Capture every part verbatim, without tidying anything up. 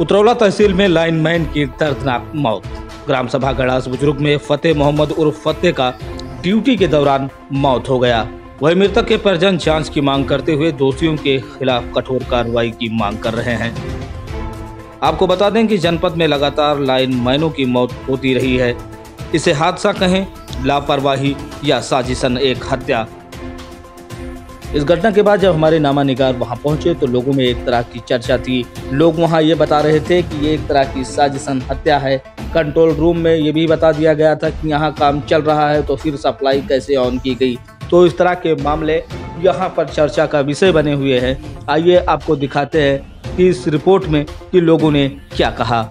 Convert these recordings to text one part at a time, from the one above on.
उतरौला तहसील में लाइनमैन की दर्दनाक मौत। ग्राम सभा गड़ास बुजुर्ग में फतेह मोहम्मद उर्फ फतेह का ड्यूटी के दौरान मौत हो गया। वही मृतक के परिजन जांच की मांग करते हुए दोषियों के खिलाफ कठोर कार्रवाई की मांग कर रहे हैं। आपको बता दें कि जनपद में लगातार लाइनमैनों की मौत होती रही है। इसे हादसा कहें, लापरवाही या साजिशन एक हत्या। इस घटना के बाद जब हमारे नामा निगार वहां पहुंचे तो लोगों में एक तरह की चर्चा थी। लोग वहां ये बता रहे थे कि ये एक तरह की साजिशन हत्या है। कंट्रोल रूम में ये भी बता दिया गया था कि यहाँ काम चल रहा है तो फिर सप्लाई कैसे ऑन की गई। तो इस तरह के मामले यहाँ पर चर्चा का विषय बने हुए हैं। आइए आपको दिखाते हैं कि इस रिपोर्ट में कि लोगों ने क्या कहा।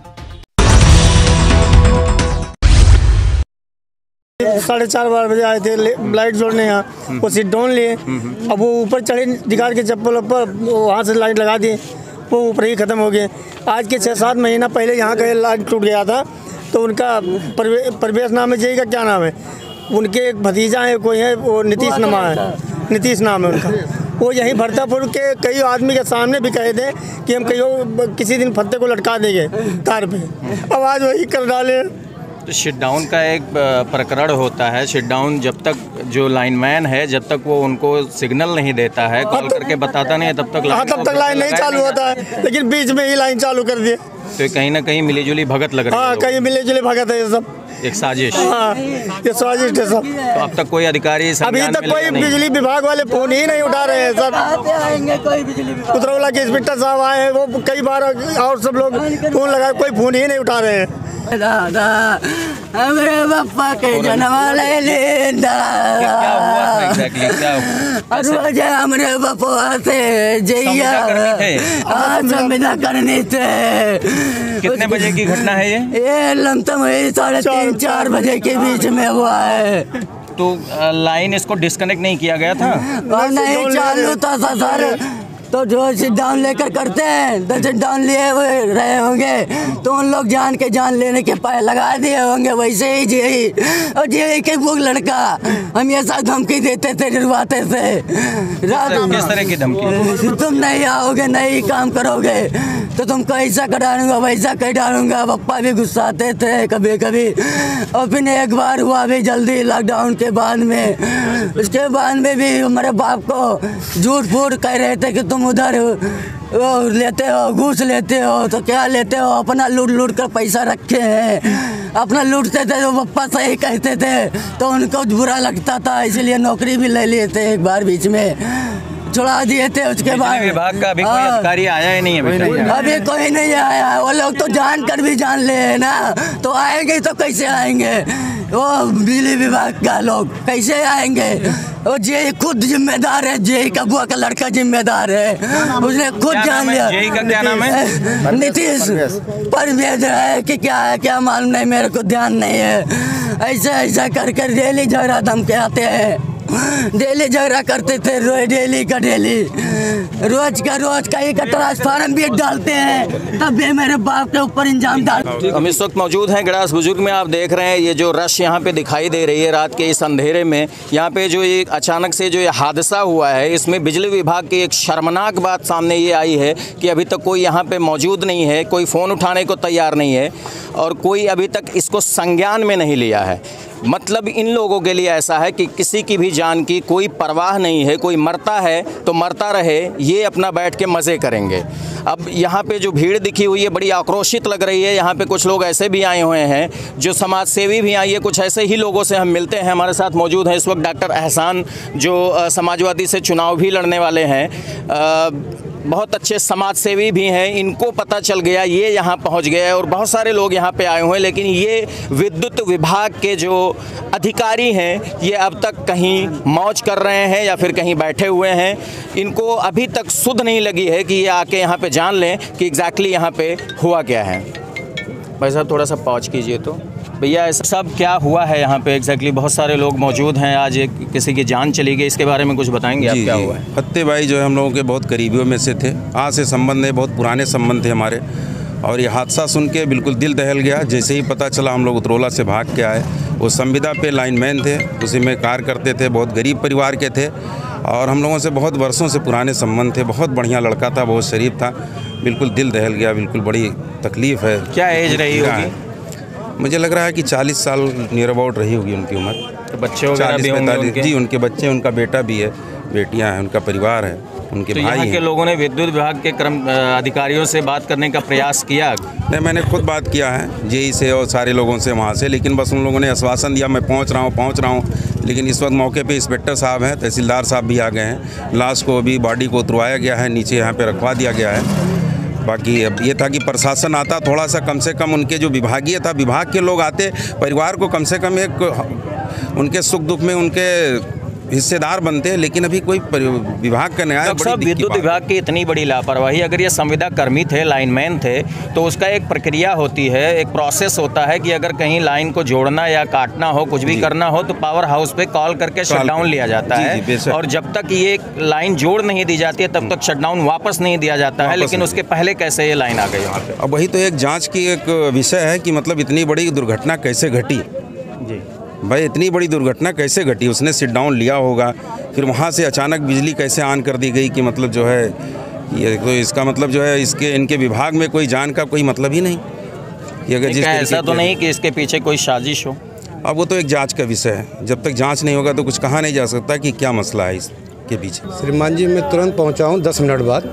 साढ़े चार बारह बजे आए थे लाइट जोड़ने यहाँ, वो सीट डाउन लिए। अब वो ऊपर चढ़े दिखार के चप्पल ऊपर, वहाँ से लाइट लगा दी, वो ऊपर ही ख़त्म हो गए। आज के छः सात महीना पहले यहाँ का लाइट टूट गया था, तो उनका परवे, परवेश नाम है, जय का क्या नाम है, उनके एक भतीजा है कोई है, वो नीतीश नाम है, नीतीश नाम है उनका। वो यहीं भरतापुर के कई आदमी के सामने भी कहे थे कि हम कहीं किसी दिन फत्ते को लटका देंगे तार पे। अब आज वही कर डाले। तो शट डाउन का एक प्रकरण होता है। शट डाउन जब तक जो लाइनमैन है, जब तक वो उनको सिग्नल नहीं देता है, कॉल करके बताता नहीं है, तब तक हाँ तब तक लाइन नहीं चालू होता है, लेकिन बीच में ही लाइन चालू कर दिए। तो कहीं ना कहीं मिलीजुली भगत लग रही है। हाँ, कहीं मिलीजुली भगत है ये सब, एक साजिश। हाँ, ये साजिश है सब। तो अब तक कोई अधिकारी अभी तक कोई बिजली विभाग वाले फोन ही नहीं उठा रहे हैं सब। उतरौला के इंस्पेक्टर साहब आए हैं, वो कई बार और सब लोग फोन लगाए, कोई फोन ही नहीं उठा रहे हैं। दादा हमारे पापा के जन्म ले लेंदा। क्या हुआ था एग्जैक्टली, क्या हुआ? रोज हमारे पापा से जइया आज संविदा करनी थे। कितने बजे की घटना है ये? ये लमसम साढ़े तीन चार बजे के बीच में हुआ है। तो लाइन इसको डिस्कनेक्ट नहीं किया गया था? नहीं चालू था सर। तो जो सिट डाउन लेकर करते हैं, तो सिट डाउन लिए हुए रहे होंगे तो उन लोग जान के जान लेने के पाए लगा दिए होंगे। वैसे ही जी और जी के वो लड़का हम ये सब धमकी देते थे, डरवाते थे। रात किस तरह की धमकी? तुम नहीं आओगे, नहीं काम करोगे तो तुमको ऐसा कर डालूंगा, वैसा कर डालूंगा। पप्पा भी गुस्साते थे कभी कभी। और फिर एक बार हुआ भी जल्दी लॉकडाउन के बाद में, उसके बाद में भी हमारे बाप को झूठ फूट कह रहे थे कि तुम उधर वो लेते हो, घूस लेते हो। तो क्या लेते हो, अपना लूट लूट कर पैसा रखे हैं, अपना लूटते थे। तो पप्पा सही कहते थे तो उनको बुरा लगता था, इसलिए नौकरी भी ले लिए थे, एक बार बीच में छुड़ा दिए थे। उसके बाद विभाग का अभी कोई अधिकारी आया ही नहीं है? अभी कोई नहीं आया। वो लोग तो जान कर भी जान ले ना, तो आएंगे तो कैसे आएंगे? वो बिजली विभाग का लोग कैसे आएंगे? वो जे खुद जिम्मेदार है, जे का बुआ का लड़का जिम्मेदार है, उसने खुद जान लिया। जे का क्या नाम है? नीतीश परवेज है कि क्या है, क्या मालूम नहीं, मेरे को ध्यान नहीं है। ऐसा ऐसा कर कर डेली झगड़ा धमके आते हैं, डेली झगड़ा करते थे, रोज डेली का डेली, रोज का रोज का एक ट्रांसफार्मर भी डालते हैं, तब भी मेरे बाप के ऊपर इंजाम डालते। हम इस वक्त मौजूद हैं गड़ास बुजुर्ग में। आप देख रहे हैं ये जो रश यहाँ पे दिखाई दे रही है रात के इस अंधेरे में। यहाँ पे जो ये अचानक से जो ये हादसा हुआ है, इसमें बिजली विभाग की एक शर्मनाक बात सामने ये आई है कि अभी तक कोई यहाँ पे मौजूद नहीं है, कोई फ़ोन उठाने को तैयार नहीं है और कोई अभी तक इसको संज्ञान में नहीं लिया है। मतलब इन लोगों के लिए ऐसा है कि किसी की भी जान की कोई परवाह नहीं है, कोई मरता है तो मरता रहे, ये अपना बैठ के मज़े करेंगे। अब यहाँ पे जो भीड़ दिखी हुई है बड़ी आक्रोशित लग रही है। यहाँ पे कुछ लोग ऐसे भी आए हुए हैं जो समाज सेवी भी आए हैं। कुछ ऐसे ही लोगों से हम मिलते हैं। हमारे साथ मौजूद हैं इस वक्त डॉक्टर एहसान, जो आ, समाजवादी से चुनाव भी लड़ने वाले हैं, आ, बहुत अच्छे समाज सेवी भी हैं। इनको पता चल गया, ये यहाँ पहुँच गए और बहुत सारे लोग यहाँ पे आए हुए हैं। लेकिन ये विद्युत विभाग के जो अधिकारी हैं ये अब तक कहीं मौज कर रहे हैं या फिर कहीं बैठे हुए हैं। इनको अभी तक सुध नहीं लगी है कि ये आके यहाँ पे जान लें कि एग्जैक्टली यहाँ पे हुआ क्या है। भाई साहब थोड़ा सा पॉज कीजिए। तो भैया ऐसा सब क्या हुआ है यहाँ पे एग्जैक्टली? बहुत सारे लोग मौजूद हैं, आज एक किसी की जान चली गई, इसके बारे में कुछ बताएंगे आप? क्या हुआ है? फत्ते भाई जो है हम लोगों के बहुत करीबियों में से थे, आज से संबंध है, बहुत पुराने संबंध थे हमारे। और ये हादसा सुन के बिल्कुल दिल दहल गया। जैसे ही पता चला हम लोग उतरौला से भाग के आए। वो संविदा पे लाइनमैन थे, उसी में कार्य करते थे, बहुत गरीब परिवार के थे। और हम लोगों से बहुत वर्षों से पुराने संबंध थे। बहुत बढ़िया लड़का था, बहुत शरीफ था, बिल्कुल दिल दहल गया, बिल्कुल बड़ी तकलीफ़ है। क्या एज रही होगी? मुझे लग रहा है कि चालीस साल नियर अबाउट रही होगी उनकी उम्र। तो बच्चे वगैरह भी होंगे उनके? जी, उनके बच्चे, उनका बेटा भी है, बेटियां हैं, उनका परिवार है, उनके तो भाई यहाँ हैं। के लोगों ने विद्युत विभाग के कर्म अधिकारियों से बात करने का प्रयास किया? नहीं, मैंने खुद बात किया है जेई से और सारे लोगों से वहाँ से, लेकिन बस उन लोगों ने आश्वासन दिया मैं पहुँच रहा हूँ पहुँच रहा हूँ लेकिन इस वक्त मौके पे इंस्पेक्टर साहब हैं, तहसीलदार साहब भी आ गए हैं। लाश को अभी बॉडी को उतरवाया गया है, नीचे यहाँ पे रखवा दिया गया है। बाकी अब ये था कि प्रशासन आता, थोड़ा सा कम से कम उनके जो विभागीय था, विभाग के लोग आते, परिवार को कम से कम एक उनके सुख दुख में उनके हिस्सेदार बनते हैं, लेकिन अभी कोई विभाग का न्याय। डॉक्टर साहब, विद्युत विभाग की इतनी बड़ी लापरवाही, अगर ये संविदा कर्मी थे, लाइनमैन थे, तो उसका एक प्रक्रिया होती है, एक प्रोसेस होता है कि अगर कहीं लाइन को जोड़ना या काटना हो, कुछ भी करना हो, तो पावर हाउस पे कॉल करके शटडाउन लिया जाता जी, है। जी, और जब तक ये लाइन जोड़ नहीं दी जाती है तब तक शटडाउन वापस नहीं दिया जाता है, लेकिन उसके पहले कैसे ये लाइन आ गई वहाँ पे? अब वही तो एक जाँच की एक विषय है कि मतलब इतनी बड़ी दुर्घटना कैसे घटी। जी भाई, इतनी बड़ी दुर्घटना कैसे घटी? उसने सिट डाउन लिया होगा, फिर वहाँ से अचानक बिजली कैसे ऑन कर दी गई कि मतलब जो है ये तो इसका मतलब जो है इसके इनके विभाग में कोई जान का कोई मतलब ही नहीं कि अगर जिस ऐसा तो नहीं कि इसके पीछे कोई साजिश हो? अब वो तो एक जांच का विषय है, जब तक जांच नहीं होगा तो कुछ कहा नहीं जा सकता कि क्या मसला है इसके पीछे। श्रीमान जी, मैं तुरंत पहुँचा हूँ दस मिनट बाद,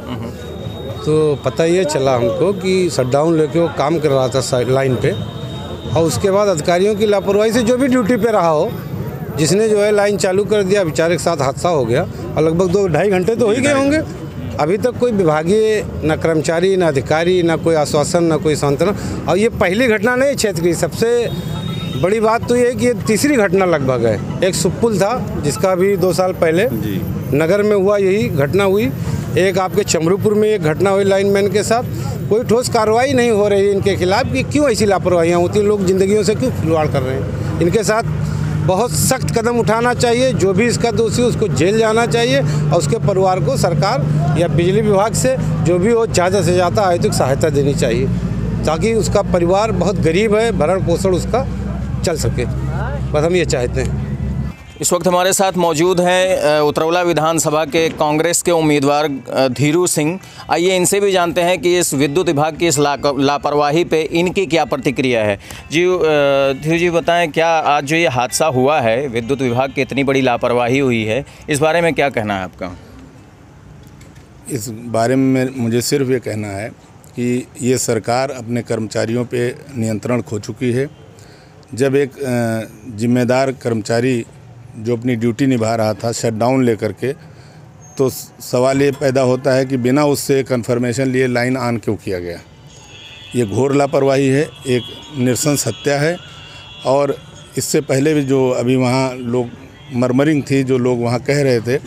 तो पता ये चला हमको कि शटडाउन लेके वो काम कर रहा था लाइन पे, और उसके बाद अधिकारियों की लापरवाही से जो भी ड्यूटी पे रहा हो, जिसने जो है लाइन चालू कर दिया, बेचारे के साथ हादसा हो गया। और लगभग दो ढाई घंटे तो हो ही गए होंगे। अभी तक कोई विभागीय न कर्मचारी न अधिकारी न कोई आश्वासन न कोई सांत्वना। और ये पहली घटना नहीं क्षेत्र की, सबसे बड़ी बात तो ये है कि ये तीसरी घटना लगभग है। एक सुप्पुल था जिसका भी दो साल पहले नगर में हुआ, यही घटना हुई। एक आपके चमरूपुर में एक घटना हुई लाइनमैन के साथ। कोई ठोस कार्रवाई नहीं हो रही इनके खिलाफ कि क्यों ऐसी लापरवाहियाँ होती हैं, लोग ज़िंदगियों से क्यों खिलवाड़ कर रहे हैं। इनके साथ बहुत सख्त कदम उठाना चाहिए, जो भी इसका दोषी उसको जेल जाना चाहिए, और उसके परिवार को सरकार या बिजली विभाग से जो भी हो ज़्यादा से ज़्यादा आर्थिक सहायता देनी चाहिए, ताकि उसका परिवार बहुत गरीब है, भरण पोषण उसका चल सके। बस हम ये चाहते हैं। इस वक्त हमारे साथ मौजूद हैं उतरौला विधानसभा के कांग्रेस के उम्मीदवार धीरू सिंह। आइए इनसे भी जानते हैं कि इस विद्युत विभाग की इस लापरवाही पे इनकी क्या प्रतिक्रिया है। जी धीरू जी, बताएं, क्या आज जो ये हादसा हुआ है, विद्युत विभाग की इतनी बड़ी लापरवाही हुई है, इस बारे में क्या कहना है आपका? इस बारे में मुझे सिर्फ ये कहना है कि ये सरकार अपने कर्मचारियों पे नियंत्रण खो चुकी है। जब एक जिम्मेदार कर्मचारी जो अपनी ड्यूटी निभा रहा था शटडाउन लेकर के, तो सवाल ये पैदा होता है कि बिना उससे कंफर्मेशन लिए लाइन ऑन क्यों किया गया। ये घोर लापरवाही है, एक नृशंस हत्या है। और इससे पहले भी जो अभी वहाँ लोग मरमरिंग थी, जो लोग वहाँ कह रहे थे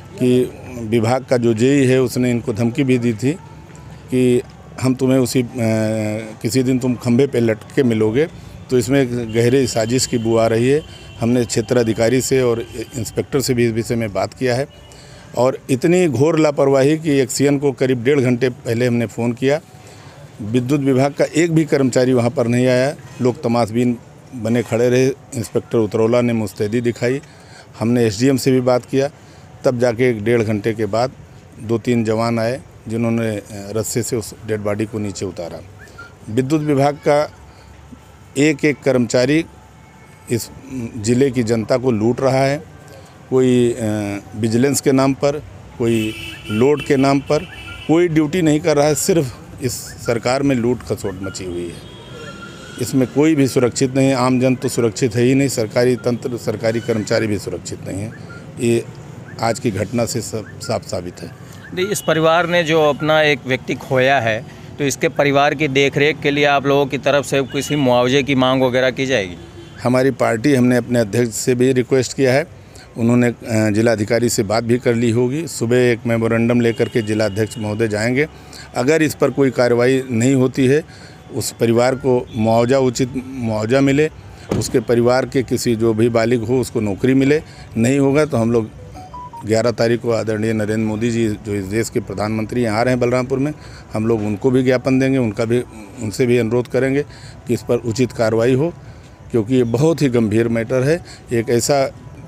कि विभाग का जो जेई है उसने इनको धमकी भी दी थी कि हम तुम्हें उसी आ, किसी दिन तुम खंभे पे लटके मिलोगे। तो इसमें गहरे साजिश की बू आ रही है। हमने क्षेत्राधिकारी से और इंस्पेक्टर से भी इस विषय में बात किया है, और इतनी घोर लापरवाही कि एक सीएन को करीब डेढ़ घंटे पहले हमने फ़ोन किया, विद्युत विभाग का एक भी कर्मचारी वहां पर नहीं आया। लोग तमाशबीन बने खड़े रहे। इंस्पेक्टर उतरौला ने मुस्तैदी दिखाई। हमने एसडीएम से भी बात किया, तब जाके एक डेढ़ घंटे के बाद दो तीन जवान आए जिन्होंने रस्से से उस डेड बॉडी को नीचे उतारा। विद्युत विभाग का एक एक कर्मचारी इस ज़िले की जनता को लूट रहा है। कोई विजिलेंस के नाम पर, कोई लोड के नाम पर कोई ड्यूटी नहीं कर रहा है। सिर्फ इस सरकार में लूट खसोट मची हुई है। इसमें कोई भी सुरक्षित नहीं है। आम जन तो सुरक्षित है ही नहीं, सरकारी तंत्र, सरकारी कर्मचारी भी सुरक्षित नहीं है। ये आज की घटना से सब साफ साबित है। इस परिवार ने जो अपना एक व्यक्ति खोया है, तो इसके परिवार की देखरेख के लिए आप लोगों की तरफ से किसी मुआवजे की मांग वगैरह की जाएगी? हमारी पार्टी, हमने अपने अध्यक्ष से भी रिक्वेस्ट किया है, उन्होंने जिलाधिकारी से बात भी कर ली होगी। सुबह एक मेमोरेंडम लेकर के जिलाध्यक्ष महोदय जाएंगे। अगर इस पर कोई कार्रवाई नहीं होती है, उस परिवार को मुआवजा, उचित मुआवजा मिले, उसके परिवार के किसी जो भी बालिग हो उसको नौकरी मिले। नहीं होगा तो हम लोग ग्यारह तारीख को आदरणीय नरेंद्र मोदी जी जो इस देश के प्रधानमंत्री आ रहे हैं बलरामपुर में, हम लोग उनको भी ज्ञापन देंगे, उनका भी उनसे भी अनुरोध करेंगे कि इस पर उचित कार्रवाई हो, क्योंकि ये बहुत ही गंभीर मैटर है। एक ऐसा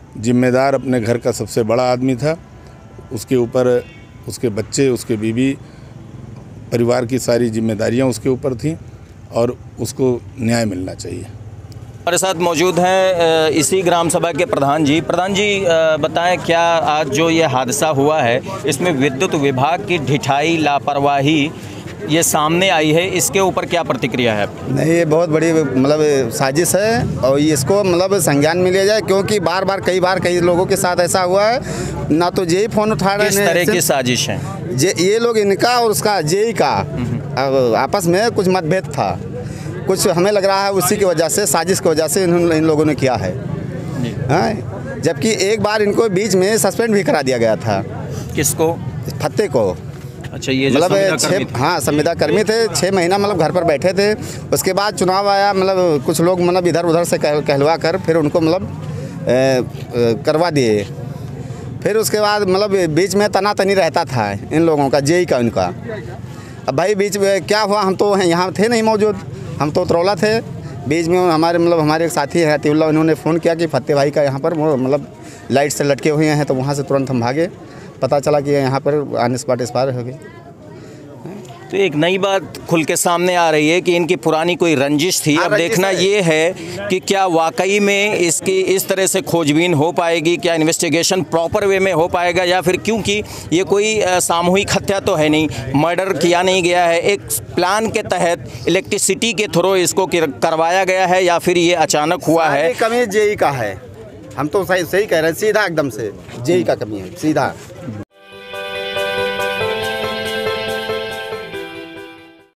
जिम्मेदार अपने घर का सबसे बड़ा आदमी था, उसके ऊपर उसके बच्चे, उसके बीवी, परिवार की सारी जिम्मेदारियां उसके ऊपर थीं और उसको न्याय मिलना चाहिए। हमारे साथ मौजूद हैं इसी ग्राम सभा के प्रधान जी। प्रधान जी बताएं, क्या आज जो ये हादसा हुआ है इसमें विद्युत विभाग की ढिठाई, लापरवाही ये सामने आई है, इसके ऊपर क्या प्रतिक्रिया है? नहीं, ये बहुत बड़ी मतलब साजिश है और इसको मतलब संज्ञान में लिया जाए, क्योंकि बार बार कई बार कई लोगों के साथ ऐसा हुआ है ना, तो जेई फोन उठा रहे हैं। किस तरह की साजिश है? जे ये लोग इनका और उसका जेई का आपस में कुछ मतभेद था, कुछ हमें लग रहा है उसी की वजह से, साजिश की वजह से इन, इन लोगों ने किया है। हाँ, जबकि एक बार इनको बीच में सस्पेंड भी करा दिया गया था। किसको? फत्ते को। अच्छा, ये मतलब छः हाँ संविदा कर्मी थे, छः महीना मतलब घर पर बैठे थे। उसके बाद चुनाव आया, मतलब कुछ लोग मतलब इधर उधर से कह, कहलवा कर फिर उनको मतलब करवा दिए। फिर उसके बाद मतलब बीच में तना तनी रहता था इन लोगों का, जेई का उनका। अब भाई बीच में क्या हुआ, हम तो यहाँ थे नहीं मौजूद, हम तो उतरौला थे। बीच में हमारे मतलब हमारे एक साथी हैं अतीउल्लाह, उन्होंने फ़ोन किया कि फत्ते भाई का यहाँ पर मतलब लाइट से लटके हुए हैं, तो वहाँ से तुरंत हम भागे। पता चला कि यहाँ पर आने स्पॉट एक्सपायर हो गए। तो एक नई बात खुल के सामने आ रही है कि इनकी पुरानी कोई रंजिश थी। अब देखना ये है कि क्या वाकई में इसकी इस तरह से खोजबीन हो पाएगी, क्या इन्वेस्टिगेशन प्रॉपर वे में हो पाएगा, या फिर क्योंकि ये कोई सामूहिक हत्या तो है नहीं, मर्डर किया नहीं गया है, एक प्लान के तहत इलेक्ट्रिसिटी के थ्रू इसको करवाया गया है, या फिर ये अचानक हुआ है? कमी जेई का है, हम तो सही सही कह रहे हैं, सीधा एकदम से जेई का कमी है, सीधा।